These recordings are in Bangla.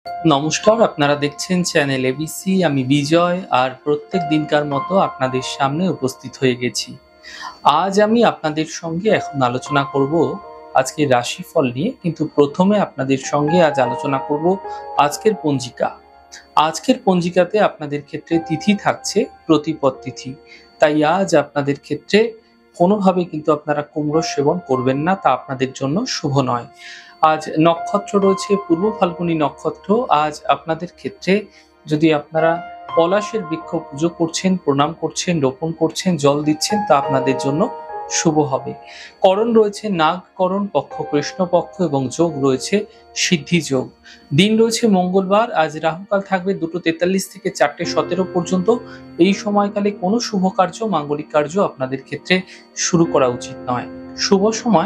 নমস্কার, আপনারা দেখছেন চ্যানেল এবিসি। আমি বিজয়, আর প্রত্যেক দিনকার মতো আপনাদের সামনে উপস্থিত হয়ে গেছি। আজ আমি আপনাদের সঙ্গে এখন আলোচনা করব আজকের রাশিফল নিয়ে, কিন্তু প্রথমে আপনাদের সঙ্গে আজ আলোচনা করব আজকের পঞ্জিকা। আজকের পঞ্জিকাতে আপনাদের ক্ষেত্রে তিথি থাকছে প্রতিপদ তিথি। তাই আজ আপনাদের ক্ষেত্রে কোনোভাবে কিন্তু আপনারা কুমড়ো সেবন করবেন না, তা আপনাদের জন্য শুভ নয়। আজ নক্ষত্র রয়েছে পূর্ব ফাল্গুনী নক্ষত্র। আজ আপনাদের ক্ষেত্রে যদি আপনারা পলাশের বৃক্ষ পুজো করছেন, প্রণাম করছেন, রোপণ করছেন, জল দিচ্ছেন, তা আপনাদের জন্য শুভ হবে। করণ রয়েছে নাগকরণ, পক্ষ কৃষ্ণপক্ষ এবং যোগ রয়েছে সিদ্ধি যোগ। দিন রয়েছে মঙ্গলবার। আজ রাহুকাল থাকবে 2:43 থেকে 4:17 পর্যন্ত। এই সময়কালে কোনো শুভ কার্য, মাঙ্গলিক কার্য আপনাদের ক্ষেত্রে শুরু করা উচিত নয়। শুভ সময়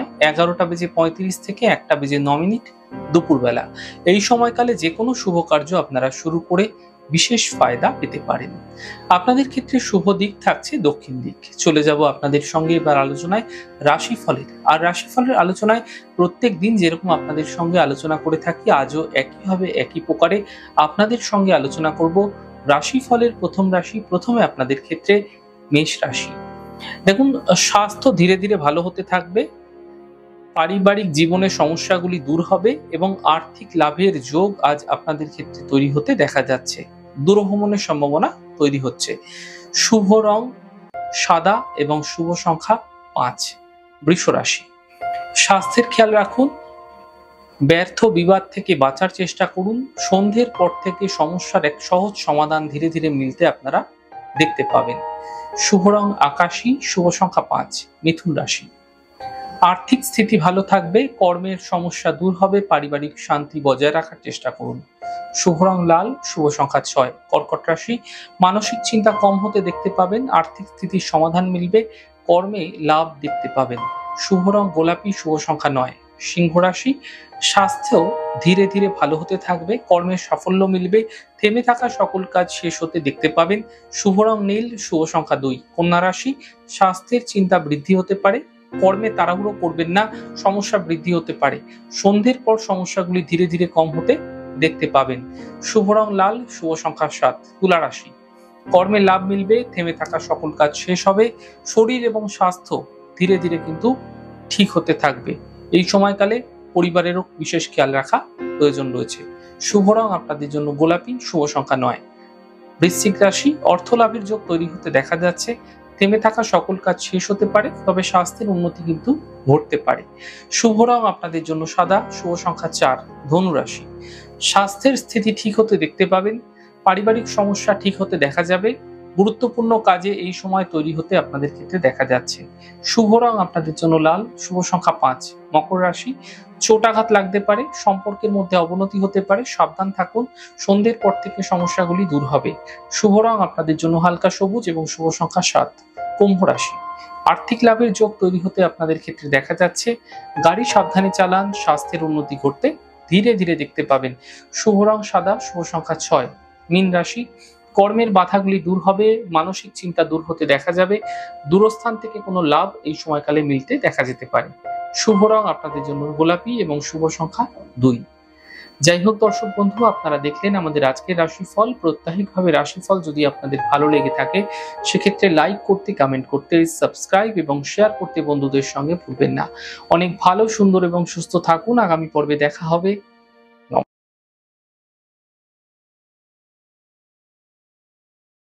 11:35 থেকে 1:09 দুপুরবেলা। এই সময়কালে যে কোনো শুভ কার্য আপনারা শুরু করে বিশেষ ফায়দা পেতে পারেন। আপনাদের ক্ষেত্রে শুভ দিক থাকছে দক্ষিণ দিক। চলে যাব আপনাদের সঙ্গে এবার আলোচনায় রাশিফলের। আর রাশিফলের আলোচনায় প্রত্যেক দিন যেরকম আপনাদের সঙ্গে আলোচনা করে থাকি, আজও একইভাবে একই প্রকারে আপনাদের সঙ্গে আলোচনা করব রাশিফলের প্রথম রাশি। প্রথমে আপনাদের ক্ষেত্রে মেষ রাশি। দেখুন, স্বাস্থ্য ধীরে ধীরে ভালো হতে থাকবে, পারিবারিক জীবনের সমস্যাগুলি দূর হবে এবং আর্থিক লাভের যোগ আজ আপনাদের ক্ষেত্রে তৈরি হতে দেখা যাচ্ছে। দূরভ্রমণের সম্ভাবনা তৈরি হচ্ছে। শুভ রং সাদা এবং শুভ সংখ্যা 5। বৃষ রাশি। স্বাস্থ্যের খেয়াল রাখুন, ব্যর্থ বিবাদ থেকে বাঁচার চেষ্টা করুন। সন্ধ্যের পর থেকে সমস্যার এক সহজ সমাধান ধীরে ধীরে মিলতে আপনারা দেখতে পাবেন। শুভ রং আকাশী, শুভ সংখ্যা 5। মিথুন রাশি। আর্থিক স্থিতি ভালো থাকবে, কর্মের সমস্যা দূর হবে, পারিবারিক শান্তি বজায় রাখার চেষ্টা করুন। শুভ রং লাল, শুভ সংখ্যা 6। কর্কট রাশি। মানসিক চিন্তা কম হতে দেখতে পাবেন, আর্থিক স্থিতির সমাধান মিলবে, কর্মে লাভ দেখতে পাবেন। শুভ রং গোলাপি, শুভ সংখ্যা 9। সিংহ রাশি। স্বাস্থ্য ধীরে ধীরে ভালো হতে থাকবে, কর্মের সাফল্য মিলবে, থেমে থাকা সকল কাজ শেষ হতে দেখতে পাবেন। শুভ রং নীল, শুভ সংখ্যা 2। কন্যা রাশি। স্বাস্থ্যের চিন্তা বৃদ্ধি হতে পারে, কর্মে তাড়াহুড়ো করবেন না, সমস্যা বৃদ্ধি হতে পারে। সন্ধ্যের পর সমস্যাগুলি ধীরে ধীরে কম হতে দেখতে পাবেন। শুভ রং লাল, শুভ সংখ্যা 7। তুলা রাশি। কর্মে লাভ মিলবে, থেমে থাকা সকল কাজ শেষ হবে, শরীর এবং স্বাস্থ্য ধীরে ধীরে কিন্তু ঠিক হতে থাকবে। এই সময়কালে পরিবারেরও বিশেষ খেয়াল রাখা প্রয়োজন রয়েছে। শুভ রং আপনাদের জন্য গোলাপি, শুভ সংখ্যা 9। বৃশ্চিক রাশি। অর্থ লাভের যোগ তৈরি হতে দেখা যাচ্ছে, থেমে থাকা সকল কাজ শেষ হতে পারে, তবে স্বাস্থ্যের উন্নতি কিন্তু ঘটতে পারে। শুভ রং আপনাদের জন্য সাদা, শুভ সংখ্যা 4। ধনু রাশি। স্বাস্থ্যের স্থিতি ঠিক হতে দেখতে পাবেন, পারিবারিক সমস্যা ঠিক হতে দেখা যাবে, গুরুত্বপূর্ণ কাজে এই সময় তৈরি হতে আপনাদের ক্ষেত্রে দেখা যাচ্ছে। শুভ রং আপনাদের জন্য লাল, শুভ সংখ্যা 5। মকর রাশি। চোটাঘাত লাগতে পারে, সম্পর্কের মধ্যে অবনতি হতে পারে, সাবধান থাকুন, সন্ধ্যের পর থেকে সমস্যাগুলি দূর হবে। শুভ রং আপনাদের জন্য হালকা সবুজ এবং শুভ সংখ্যা 7। কুম্ভ রাশি। আর্থিক লাভের যোগ তৈরি হতে আপনাদের ক্ষেত্রে দেখা যাচ্ছে, গাড়ি সাবধানে চালান, স্বাস্থ্যের উন্নতি ঘটতে ধীরে ধীরে দেখতে পাবেন। শুভ রং সাদা, শুভ সংখ্যা 6। মীন রাশি। কর্মের বাধাগুলি দূর হবে, মানসিক চিন্তা দূর হতে দেখা যাবে, দূরস্থান থেকে কোনো লাভ এই সময়কালে মিলতে দেখা যেতে পারে। শুভ রং আপনাদের জন্য গোলাপি এবং শুভ সংখ্যা 2। যাই হোক দর্শক বন্ধু, আপনারা দেখলেন আমাদের আজকের রাশিফল। প্রত্যাহিকভাবে রাশিফল যদি আপনাদের ভালো লেগে থাকে, সেক্ষেত্রে লাইক করতে, কমেন্ট করতে, সাবস্ক্রাইব এবং শেয়ার করতে বন্ধুদের সঙ্গে ভুলবেন না। অনেক ভালো, সুন্দর এবং সুস্থ থাকুন। আগামী পর্বে দেখা হবে।